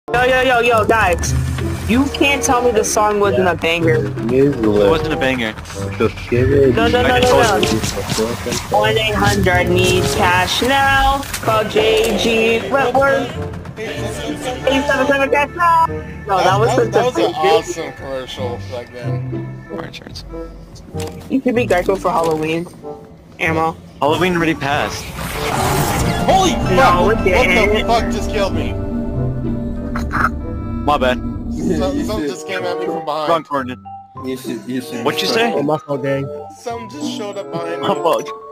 Yo, guys. You can't tell me the song wasn't a banger. It wasn't a banger. No. 1-800 needs cash now. Call JG Wentworth. 877 cash now. No, that was an awesome commercial back then. Car insurance. You could be Geico for Halloween. Ammo. Halloween already passed. Holy fuck! No, What the fuck just killed me? My bad. Something just came at me from behind. Wrong coordinate. What'd you say? Oh, my fault, gang. Something just showed up behind me. My fault.